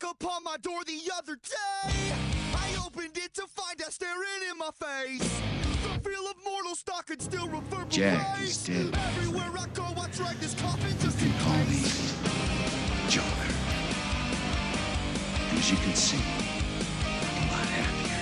knock upon my door the other day. I opened it to find her staring in my face. The feel of mortal stock could still reverberate. Jack is dead. Everywhere I go, I drag this coffin just You in can call me case. Joker. And as you can see, I'm a lot happier.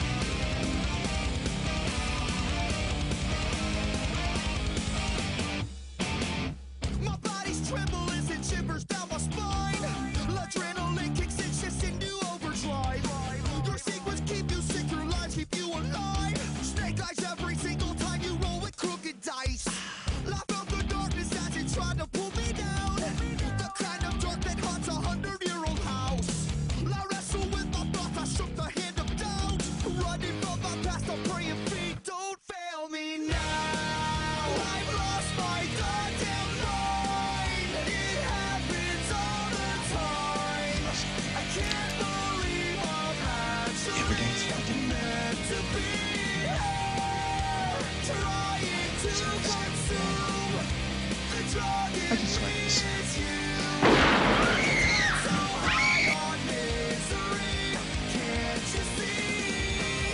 My body's tremble as it shivers down my spine. Adrenaline kicks in, shifts into overdrive. Your sequence keep you sick, your lives keep you alive. Snake eyes every single time you roll with crooked dice. I felt the darkness as it tried to pull me down. The kind of dark that haunts 100-year-old house. I wrestle with my thoughts, I shook the hand of doubt. Running from my past, I'm praying feet don't fail me now. I've lost my goddamn mind. It happens all the time. I can't believe I'm You ever dance? actually meant to be here. Trying to consume the drug I just like this. is you. I'm so high on misery. Can't you see?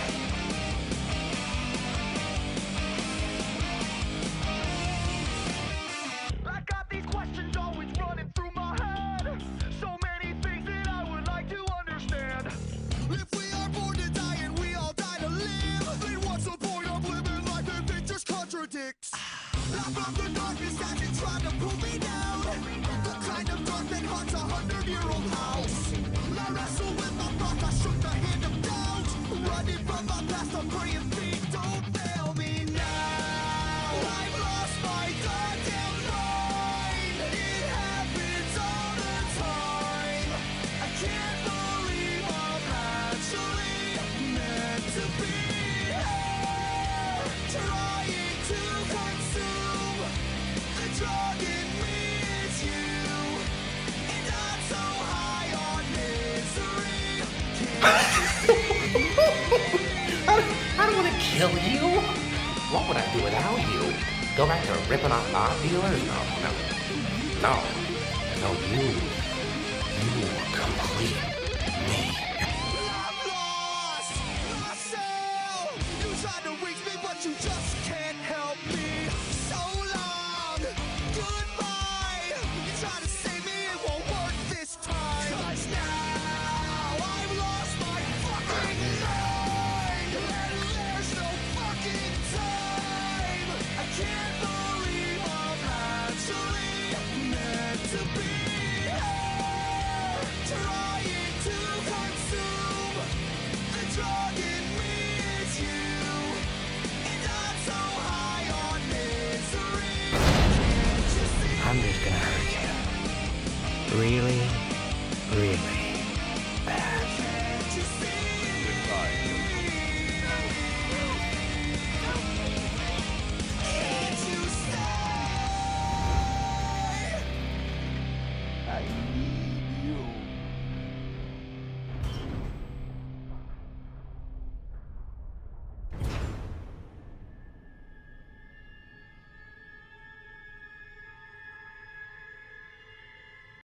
I got these questions always running through my head. So many things that I would like to understand. If we are born to die and we all die to live, then what's the point of living life if it just contradicts? I found the darkness as it tried to pull me down. The kind of dark that haunts 100-year-old house. I wrestle with my thoughts, I shook the hand of doubt. Running from my past, I'm praying feet don't fail me now. I've lost my goddamn mind. It happens all the time. I can't believe I'm actually meant to be here. Trying to consume the drug in me is you. And I'm so high on misery. I don't want to kill you. What would I do without you? Go back to ripping off art dealers? No. You complete me. I've lost myself. You tried to reach me, but you just can't help me. So long, goodbye. You try to save me, it won't work this time. 'Cause now I've lost my fucking mind. And there's no fucking time. I can't believe I'm actually meant to be here. Trying to consume the drug in me is you. And I'm so high on misery. Can't you see? I'm just gonna hurt you. Really?